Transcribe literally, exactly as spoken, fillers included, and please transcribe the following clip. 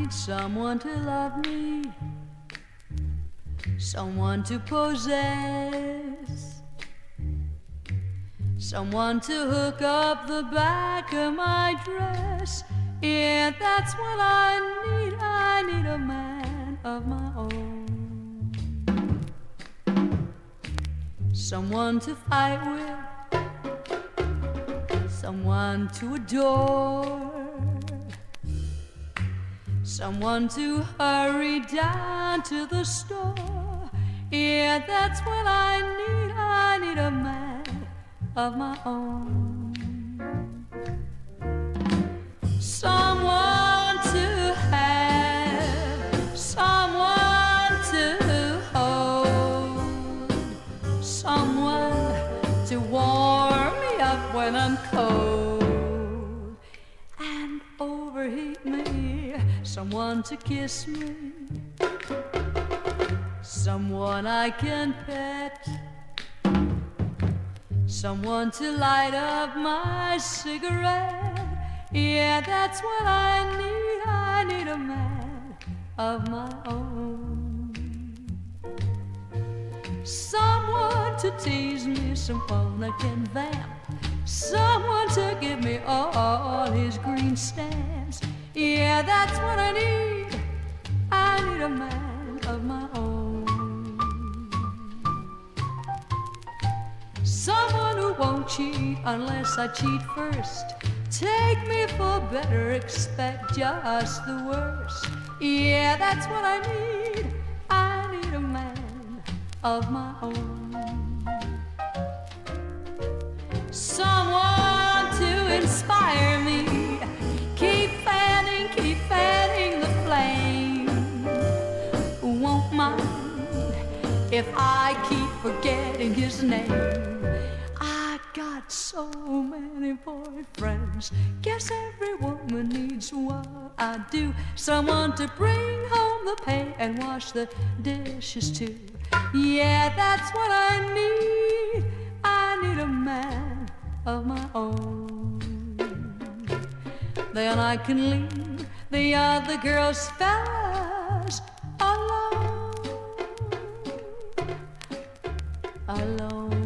need someone to love me, someone to possess, someone to hook up the back of my dress. Yeah, that's what I need. I need a man of my own, someone to fight with, someone to adore, someone to hurry down to the store. Yeah, that's what I need. I need a man of my own, someone to have, someone to hold, someone to warm me up when I'm cold and overheat me, someone to kiss me, someone I can pet, someone to light up my cigarette. Yeah, that's what I need. I need a man of my own, someone to tease me, someone I can vamp, someone to give me all his green stamps. Yeah, that's what I need. I need a man of my own, someone who won't cheat unless I cheat first, take me for better, expect just the worst. Yeah, that's what I need. I need a man of my own, someone to inspire me, keep fanning, keep fanning the flame, who won't mind if I keep forgetting his name. I got so many boyfriends, guess every woman needs what I do, someone to bring home the pay and wash the dishes too. Yeah, that's what I need. I need a man of my own, then I can leave the other girls' fellas alone, alone.